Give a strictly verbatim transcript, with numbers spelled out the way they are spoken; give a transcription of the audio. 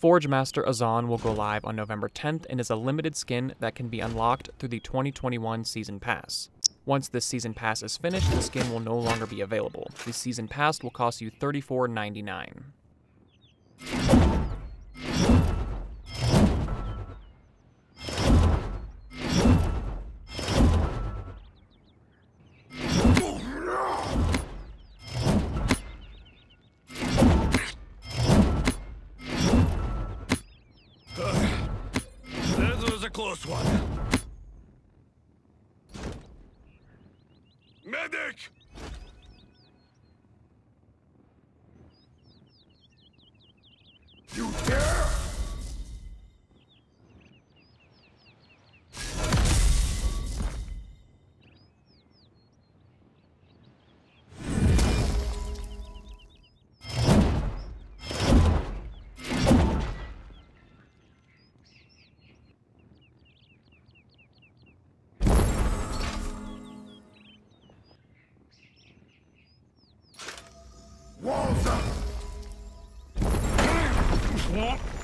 Forgemaster Azaan will go live on November tenth and is a limited skin that can be unlocked through the twenty twenty-one Season Pass. Once this Season Pass is finished, the skin will no longer be available. The Season Pass will cost you thirty-four ninety-nine. This was a close one. Medic! You dare? Walls up!